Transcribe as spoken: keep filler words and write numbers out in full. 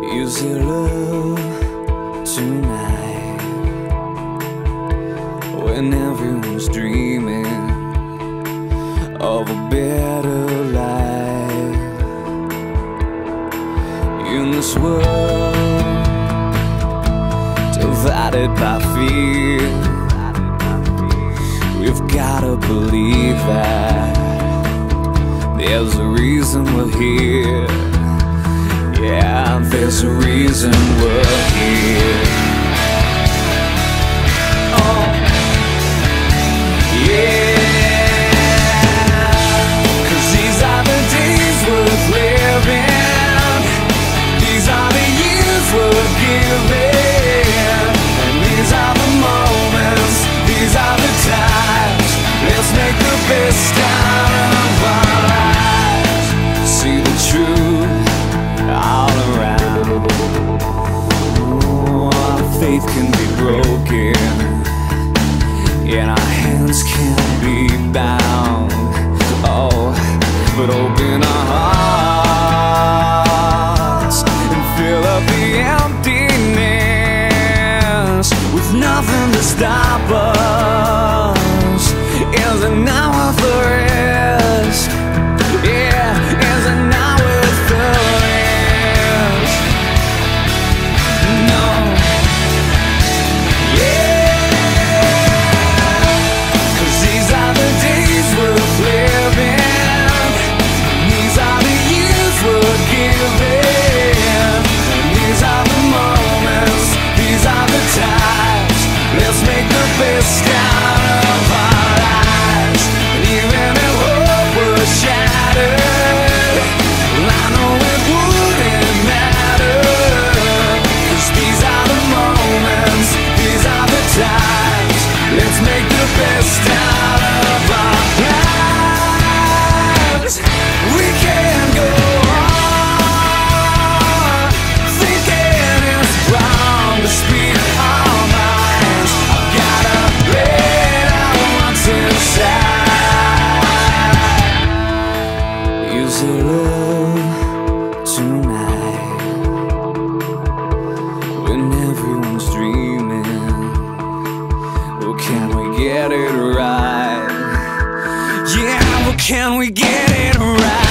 Use your love tonight when everyone's dreaming of a better life. In this world divided by fear, we've gotta believe that there's a reason we're here. Yeah, there's a reason we're here. Oh, yeah. 'Cause these are the days worth living. These are the years worth giving. And these are the moments, these are the times. Let's make the best out of our lives. See the truth all around. Oh, our faith can be broken, and our hands can't be bound. Oh, but open our hearts and fill up the emptiness with nothing to stop us. Is it not worth the risk? Yeah, is it not worth the risk? No. Yeah, 'cause these are the days worth living. These are the years worth giving. And these are the moments, these are the times. Let's make the best out of our lives. Even if hope was shattered, I know it wouldn't matter. 'Cause these are the moments, these are the times. Let's make the best out of our lives. We can go on thinking it's wrong to speak our minds. I've gotta let out what's inside. Use your love tonight when everyone's dreaming. Oh, can we get it right? Yeah, well, can we get it right?